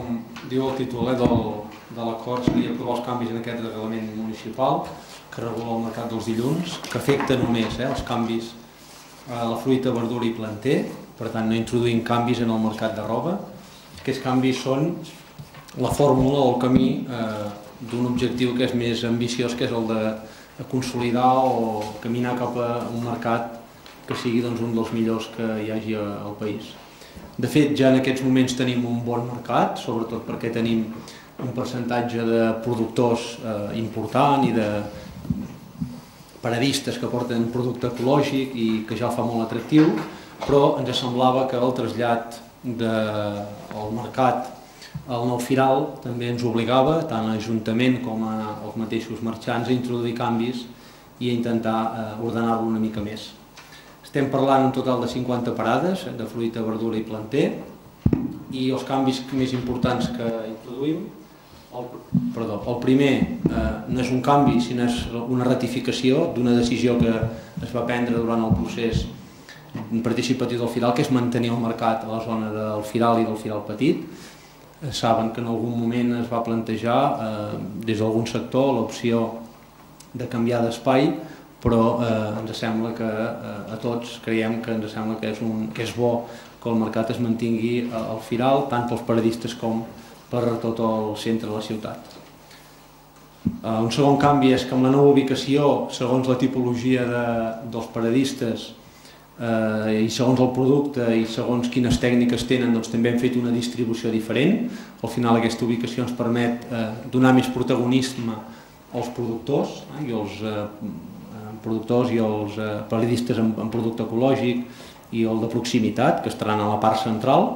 com diu el títol de l'acord, seria aprovar els canvis en aquest reglament municipal que regula el mercat dels dilluns, que afecta només els canvis a la fruita, verdura i planter, per tant no introduïm canvis en el mercat de roba. Aquests canvis són la fórmula o el camí d'un objectiu que és més ambiciós, que és el de consolidar o caminar cap a un mercat que sigui un dels millors que hi hagi al país. De fet, ja en aquests moments tenim un bon mercat, sobretot perquè tenim un percentatge de productors important i de paradistes que porten producte ecològic i que ja el fa molt atractiu, però ens semblava que el trasllat del mercat al nou firal també ens obligava, tant a l'Ajuntament com als mateixos marxants, a introduir canvis i a intentar ordenar-lo una mica més. Estem parlant en total de 50 parades de fruita, verdura i planter, i els canvis més importants que introduïm, el primer no és un canvi, sinó és una ratificació d'una decisió que es va prendre durant el procés participatiu del firal, que és mantenir el mercat a la zona del firal i del firal petit. Saben que en algun moment es va plantejar des d'algun sector l'opció de canviar d'espai, però ens sembla que a tots creiem que ens sembla que és bo que el mercat es mantingui al firal, tant pels paradistes com per tot el centre de la ciutat. Un segon canvi és que amb la nova ubicació, segons la tipologia dels paradistes i segons el producte i segons quines tècniques tenen, també hem fet una distribució diferent. Al final aquesta ubicació ens permet donar més protagonisme als productors i els paradistes en producte ecològic i el de proximitat, que estaran a la part central.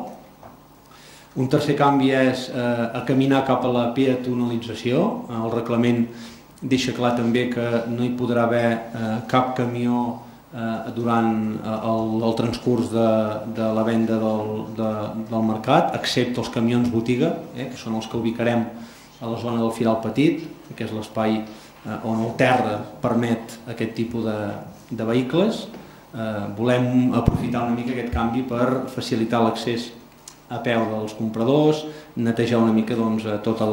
Un tercer canvi és caminar cap a la peatonalització. El reglament deixa clar també que no hi podrà haver cap camió durant el transcurs de la venda del mercat, excepte els camions botiga, que són els que ubicarem a la zona del firal petit, que és l'espai on el terra permet aquest tipus de vehicles. Volem aprofitar una mica aquest canvi per facilitar l'accés a peu dels compradors, netejar una mica tot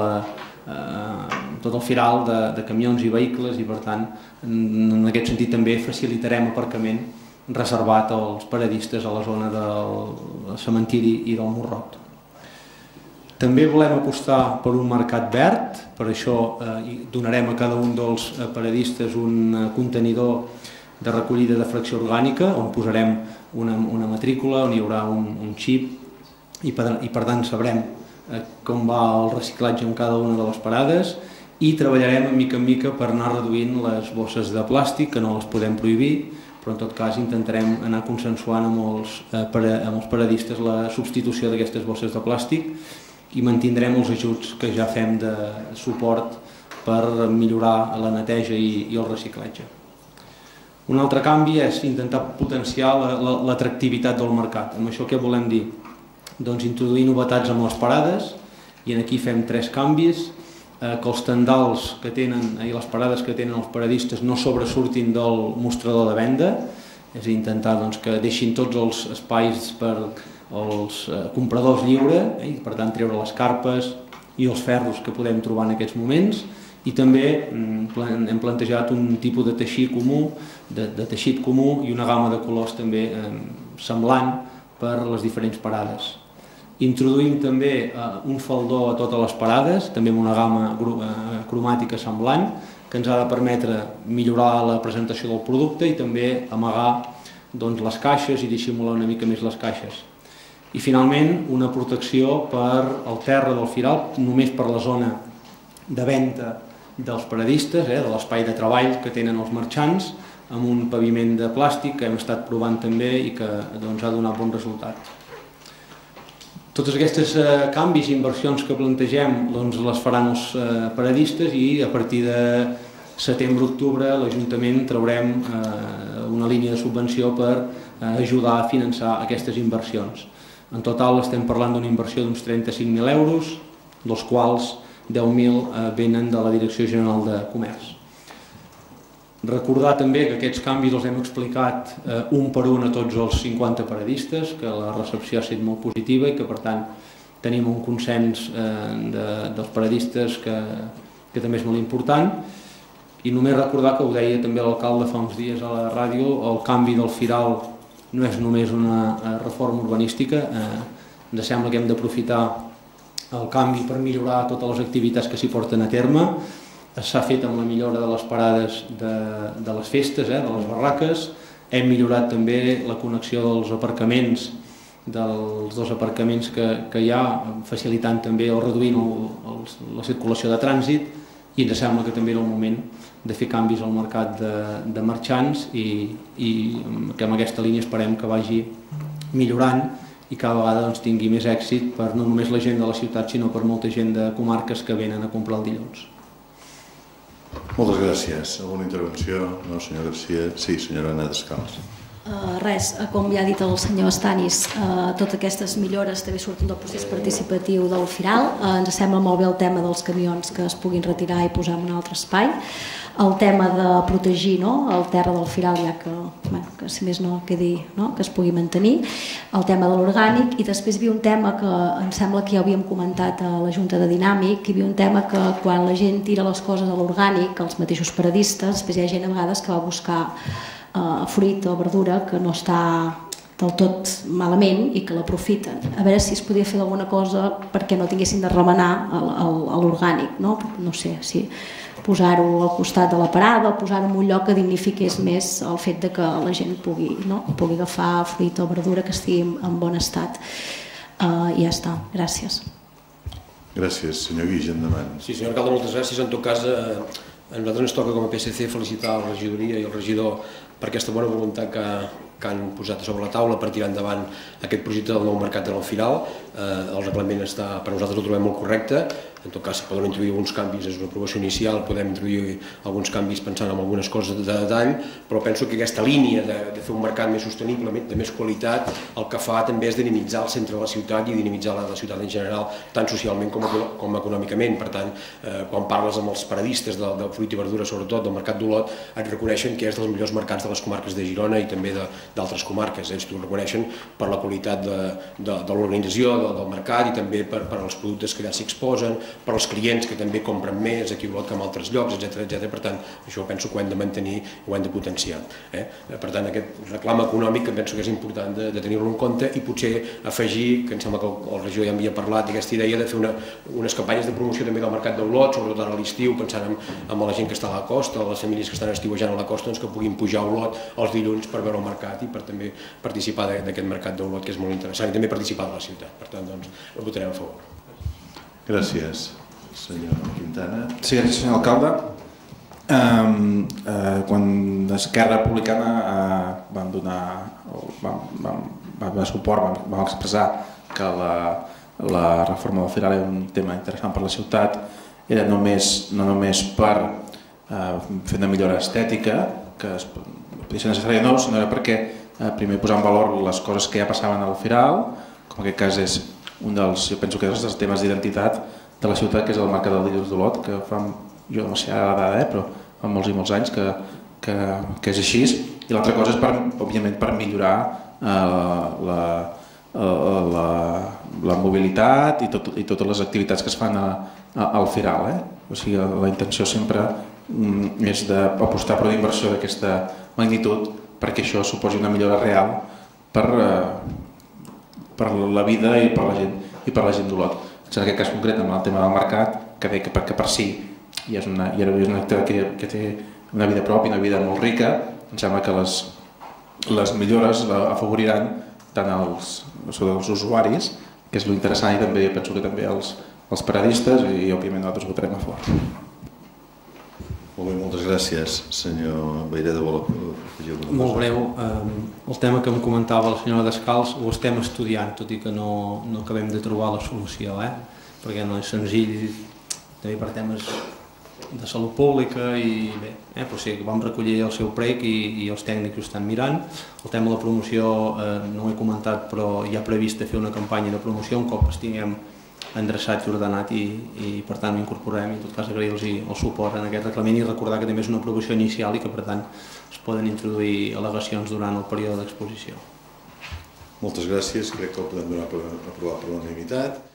el firal de camions i vehicles i, per tant, en aquest sentit també facilitarem aparcament reservat als paradistes a la zona del cementiri i del Morrot. També volem apostar per un mercat verd, per això donarem a cada un dels paradistes un contenidor de recollida de fracció orgànica on posarem una matrícula, on hi haurà un xip i per tant sabrem com va el reciclatge en cada una de les parades i treballarem mica en mica per anar reduint les bosses de plàstic, que no les podem prohibir, però en tot cas intentarem anar consensuant amb els paradistes la substitució d'aquestes bosses de plàstic i mantindrem els ajuts que ja fem de suport per millorar la neteja i el reciclatge. Un altre canvi és intentar potenciar l'atractivitat del mercat. Amb això què volem dir? Doncs introduir novetats amb les parades, i aquí fem 3 canvis, que els tendals que tenen i les parades que tenen els paradistes no sobresurtin del mostrador de venda, és a dir, intentar que deixin tots els espais per als compradors lliure, i per tant treure les carpes i els ferros que podem trobar en aquests moments, i també hem plantejat un tipus de teixit comú i una gamma de colors també semblant per les diferents parades. Introduïm també un faldó a totes les parades, també amb una gamma cromàtica semblant, que ens ha de permetre millorar la presentació del producte i també amagar les caixes i dissimular una mica més les caixes. I finalment una protecció per al terra del firal, només per la zona de venda dels paradistes, de l'espai de treball que tenen els marxants, amb un paviment de plàstic que hem estat provant també i que ha donat bon resultat. Tots aquests canvis i inversions que plantegem les faran els paradistes i a partir de setembre-octubre l'Ajuntament traurem una línia de subvenció per ajudar a finançar aquestes inversions. En total estem parlant d'una inversió d'uns 35.000 euros, dels quals 10.000 venen de la Direcció General de Comerç. Recordar també que aquests canvis els hem explicat un per un a tots els 50 paradistes, que la recepció ha estat molt positiva i que per tant tenim un consens dels paradistes que també és molt important. I només recordar que ho deia també l'alcalde fa uns dies a la ràdio, el canvi del Firal no és només una reforma urbanística, ens sembla que hem d'aprofitar el canvi per millorar totes les activitats que s'hi porten a terme. S'ha fet amb la millora de les parades de les festes, de les barraques. Hem millorat també la connexió dels aparcaments, dels dos aparcaments que hi ha, facilitant també o reduint la circulació de trànsit, i ens sembla que també era el moment de fer canvis al mercat de marxants i que en aquesta línia esperem que vagi millorant i cada vegada tingui més èxit per no només la gent de la ciutat sinó per molta gent de comarques que venen a comprar el dilluns. Moltes gràcies. Alguna intervenció? No, senyor Garcia. Sí, senyora Anna Descalç. Res, com ja ha dit el senyor Estanis, totes aquestes millores també surten del procés participatiu del Firal. Ens sembla molt bé el tema dels camions que es puguin retirar i posar en un altre espai. El tema de protegir el terra del Firal, ja que si més no quedi, que es pugui mantenir. El tema de l'orgànic, i després hi havia un tema que em sembla que ja havíem comentat a la Junta de Dinàmic, hi havia un tema que quan la gent tira les coses a l'orgànic, els mateixos paradistes, després hi ha gent a vegades que va buscar fruit o verdura que no està del tot malament i que l'aprofiten. A veure si es podia fer alguna cosa perquè no tinguessin de remenar a l'orgànic, no sé, si posar-ho al costat de la parada o posar-ho en un lloc que dignifiqués més el fet que la gent pugui agafar fruit o verdura que estigui en bon estat. I ja està, gràcies. Gràcies, senyor Guix, endavant. Sí, senyor alcalde, moltes gràcies. En tot cas, a nosaltres ens toca com a PSC felicitar la regidoria i el regidor per aquesta bona voluntat que han posat sobre la taula per tirar endavant aquest projecte del nou mercat de l'Firal. El reglament per nosaltres el trobem molt correcte. En tot cas, si poden introduir alguns canvis, és una aprovació inicial, podem introduir alguns canvis pensant en algunes coses de detall, però penso que aquesta línia de fer un mercat més sostenible, de més qualitat, el que fa també és dinamitzar el centre de la ciutat i dinamitzar la ciutat en general, tant socialment com econòmicament. Per tant, quan parles amb els paradistes de fruit i verdura, sobretot del mercat d'Olot, et reconeixen que és dels millors mercats de les comarques de Girona i també d'altres comarques. Ells t'ho reconeixen per la qualitat de l'organització del mercat i també per als productes que allà s'hi exposen, per als clients que també compren més aquí a Olot que en altres llocs, etc. Per tant, això penso que ho hem de mantenir, ho hem de potenciar. Per tant, aquest reclam econòmic que penso que és important de tenir-lo en compte i potser afegir, que em sembla que el regidor ja havia parlat, aquesta idea de fer unes campanyes de promoció també del mercat d'Olot, sobretot ara a l'estiu, pensant en la gent que està a la costa, les famílies que estan estiuejant a la costa, que puguin pujar a Olot els dilluns per veure el mercat i per també participar d'aquest mercat d'Olot, que és molt interessant, i també participar de la ciutat. Per tant, doncs, ho votarem a favor. Gràcies, senyor Quintana. Sí, gràcies, senyor alcalde. Quan Esquerra Republicana va donar suport, vam expressar que la reforma del Firal era un tema interessant per la ciutat, era no només per fer una millora estètica, que podia ser necessària o no, sinó era perquè primer posar en valor les coses que ja passaven al Firal, com en aquest cas és un dels, jo penso que és dels temes d'identitat de la ciutat, que és el mercat del dilluns d'Olot, que fa, jo no sé ara l'edat, però fa molts i molts anys que és així. I l'altra cosa és, òbviament, per millorar la mobilitat i totes les activitats que es fan al Firal. O sigui, la intenció sempre és d'apostar per una inversió d'aquesta magnitud perquè això suposi una millora real per la vida i per la gent d'Olot. En aquest cas concret, amb el tema del mercat, que deia que per si és una activitat que té una vida pròpia, una vida molt rica, em sembla que les millores afavoriran tant els usuaris, que és l'interessant, i també penso que també els paradistes, i òbviament nosaltres votarem a favor. Molt bé, moltes gràcies, senyor Vayreda. Molt breu, el tema que em comentava la senyora Descalç ho estem estudiant, tot i que no acabem de trobar la solució, perquè no és senzill, també per temes de salut pública i bé, però sí, vam recollir el seu prec i els tècnics ho estan mirant. El tema de la promoció no ho he comentat, però hi ha previst fer una campanya de promoció un cop estiguem endreçat i ordenat i per tant ho incorporarem, i en tot cas agrair-los el suport en aquest reglament i recordar que també és una aprovació inicial i que per tant es poden introduir al·legacions durant el període d'exposició. Moltes gràcies, crec que ho podem donar per aprovat per unanimitat.